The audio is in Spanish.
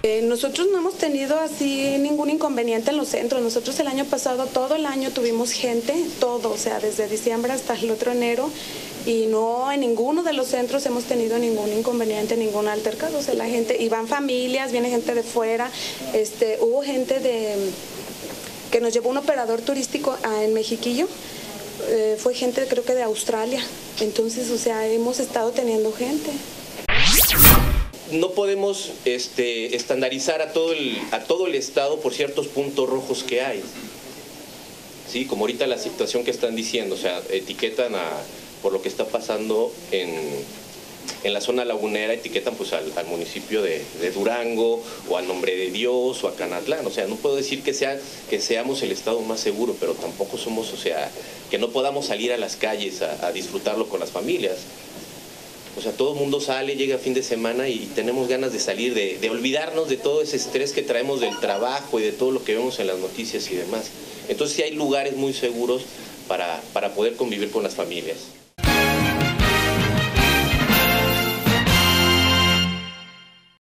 Nosotros no hemos tenido así ningún inconveniente en los centros. Nosotros el año pasado, todo el año tuvimos gente, todo, o sea, desde diciembre hasta el otro enero, y no en ninguno de los centros hemos tenido ningún inconveniente, ningún altercado. O sea, la gente, y van familias, viene gente de fuera, hubo gente que nos llevó un operador turístico en Mexiquillo, fue gente creo que de Australia. Entonces, o sea, hemos estado teniendo gente. No podemos estandarizar a todo el estado por ciertos puntos rojos que hay. ¿Sí? Como ahorita la situación que están diciendo, o sea, etiquetan por lo que está pasando en la zona lagunera, etiquetan pues al municipio de Durango, o al Nombre de Dios, o a Canatlán. O sea, no puedo decir que seamos el estado más seguro, pero tampoco somos, o sea, que no podamos salir a las calles a disfrutarlo con las familias. O sea, todo el mundo sale, llega fin de semana y tenemos ganas de salir, de olvidarnos de todo ese estrés que traemos del trabajo y de todo lo que vemos en las noticias y demás. Entonces sí hay lugares muy seguros para poder convivir con las familias.